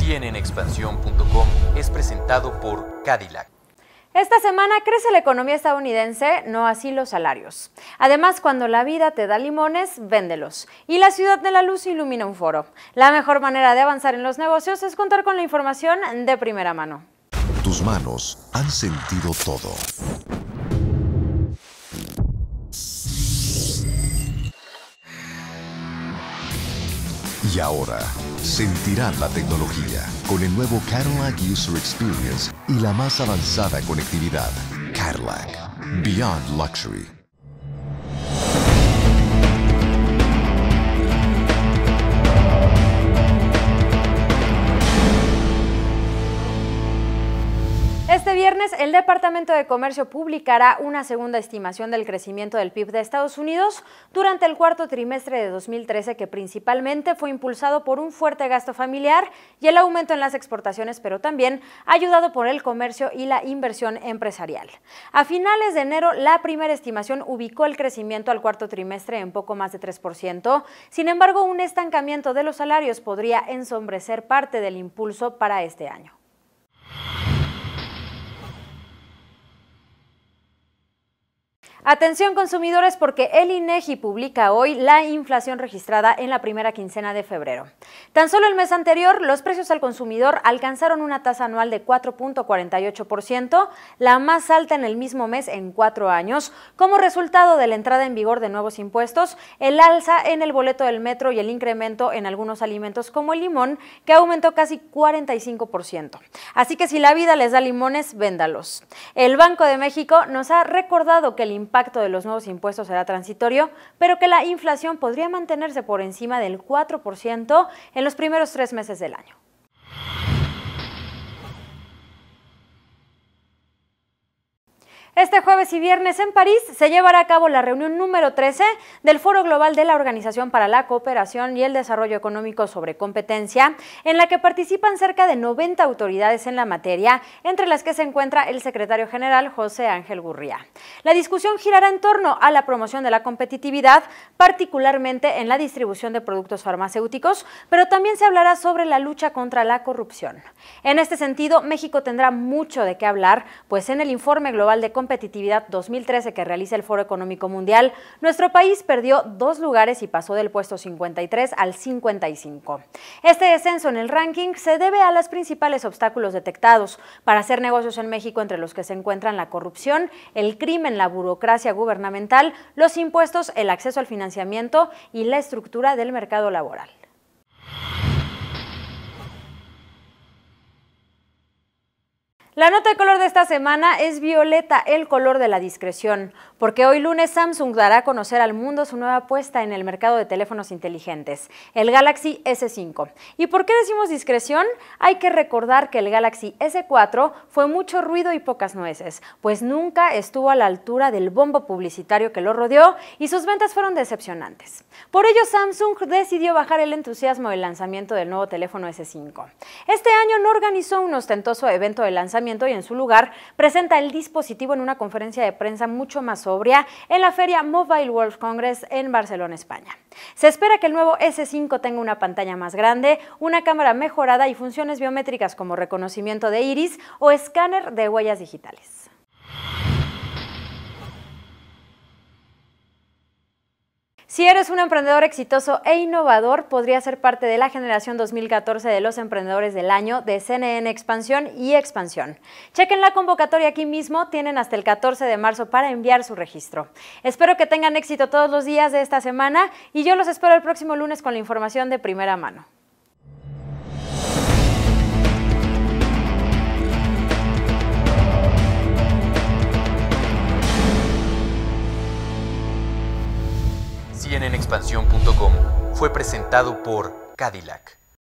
CNNexpansión.com es presentado por Cadillac. Esta semana crece la economía estadounidense, no así los salarios. Además, cuando la vida te da limones, véndelos. Y la Ciudad de la Luz ilumina un foro. La mejor manera de avanzar en los negocios es contar con la información de primera mano. Tus manos han sentido todo. Y ahora sentirán la tecnología con el nuevo Cadillac User Experience y la más avanzada conectividad. Cadillac Beyond Luxury. Este viernes, el Departamento de Comercio publicará una segunda estimación del crecimiento del PIB de Estados Unidos durante el cuarto trimestre de 2013, que principalmente fue impulsado por un fuerte gasto familiar y el aumento en las exportaciones, pero también ayudado por el comercio y la inversión empresarial. A finales de enero, la primera estimación ubicó el crecimiento al cuarto trimestre en poco más de 3%. Sin embargo, un estancamiento de los salarios podría ensombrecer parte del impulso para este año. Atención consumidores, porque el INEGI publica hoy la inflación registrada en la primera quincena de febrero. Tan solo el mes anterior, los precios al consumidor alcanzaron una tasa anual de 4.48%, la más alta en el mismo mes en 4 años, como resultado de la entrada en vigor de nuevos impuestos, el alza en el boleto del metro y el incremento en algunos alimentos como el limón, que aumentó casi 45%. Así que si la vida les da limones, véndalos. El Banco de México nos ha recordado que el impacto de los nuevos impuestos será transitorio, pero que la inflación podría mantenerse por encima del 4% en los primeros 3 meses del año. Este jueves y viernes en París se llevará a cabo la reunión número 13 del Foro Global de la Organización para la Cooperación y el Desarrollo Económico sobre Competencia, en la que participan cerca de 90 autoridades en la materia, entre las que se encuentra el secretario general José Ángel Gurría. La discusión girará en torno a la promoción de la competitividad, particularmente en la distribución de productos farmacéuticos, pero también se hablará sobre la lucha contra la corrupción. En este sentido, México tendrá mucho de qué hablar, pues en el Informe Global de Competitividad 2013 que realiza el Foro Económico Mundial, nuestro país perdió 2 lugares y pasó del puesto 53 al 55. Este descenso en el ranking se debe a los principales obstáculos detectados para hacer negocios en México, entre los que se encuentran la corrupción, el crimen, la burocracia gubernamental, los impuestos, el acceso al financiamiento y la estructura del mercado laboral. La nota de color de esta semana es violeta, el color de la discreción, porque hoy lunes Samsung dará a conocer al mundo su nueva apuesta en el mercado de teléfonos inteligentes, el Galaxy S5. ¿Y por qué decimos discreción? Hay que recordar que el Galaxy S4 fue mucho ruido y pocas nueces, pues nunca estuvo a la altura del bombo publicitario que lo rodeó y sus ventas fueron decepcionantes. Por ello, Samsung decidió bajar el entusiasmo del lanzamiento del nuevo teléfono S5. Este año no organizó un ostentoso evento de lanzamiento y en su lugar presenta el dispositivo en una conferencia de prensa mucho más sobria en la feria Mobile World Congress en Barcelona, España. Se espera que el nuevo S5 tenga una pantalla más grande, una cámara mejorada y funciones biométricas como reconocimiento de iris o escáner de huellas digitales. Si eres un emprendedor exitoso e innovador, podrías ser parte de la generación 2014 de los emprendedores del año de CNN Expansión y Expansión. Chequen la convocatoria aquí mismo, tienen hasta el 14 de marzo para enviar su registro. Espero que tengan éxito todos los días de esta semana y yo los espero el próximo lunes con la información de primera mano. CNNexpansión.com fue presentado por Cadillac.